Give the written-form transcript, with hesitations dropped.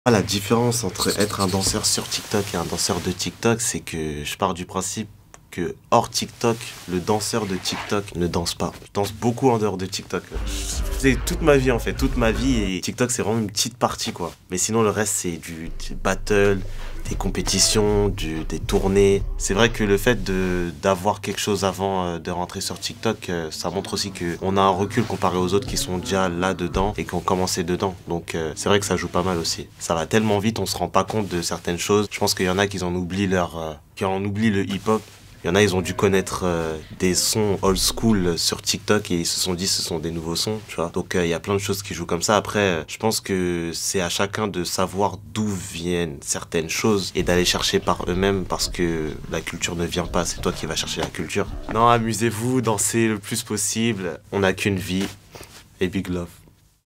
La différence entre être un danseur sur TikTok et un danseur de TikTok, c'est que je pars du principe que hors TikTok, le danseur de TikTok ne danse pas. Je danse beaucoup en dehors de TikTok. C'est toute ma vie en fait, toute ma vie, et TikTok c'est vraiment une petite partie quoi. Mais sinon le reste c'est du battle, des compétitions, des tournées. C'est vrai que le fait d'avoir quelque chose avant de rentrer sur TikTok, ça montre aussi qu'on a un recul comparé aux autres qui sont déjà là-dedans et qui ont commencé dedans. Donc c'est vrai que ça joue pas mal aussi. Ça va tellement vite, on se rend pas compte de certaines choses. Je pense qu'il y en a qui en oublient qui en oublient le hip-hop. Il y en a, ils ont dû connaître des sons old school sur TikTok et ils se sont dit ce sont des nouveaux sons, tu vois. Donc il y a plein de choses qui jouent comme ça. Après, je pense que c'est à chacun de savoir d'où viennent certaines choses et d'aller chercher par eux-mêmes parce que la culture ne vient pas, c'est toi qui vas chercher la culture. Non, amusez-vous, dansez le plus possible. On n'a qu'une vie et big love.